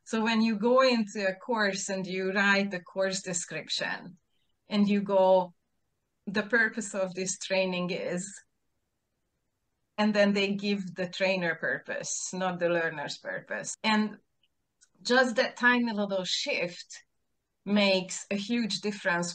So when you go into a course and you write the course description and you go, the purpose of this training is, and then they give the trainer purpose, not the learner's purpose. And just that tiny little shift makes a huge difference